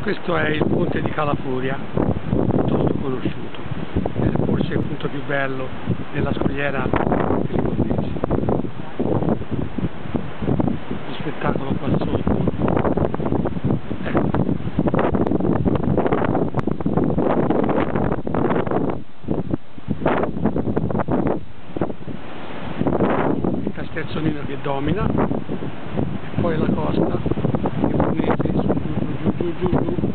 Questo è il ponte di Calafuria, molto conosciuto, è forse il punto più bello della scogliera livornese. Lo spettacolo qua sotto, ecco. Il Casterzonino che domina, e poi la costa livornese giù giù giù giù giù giù.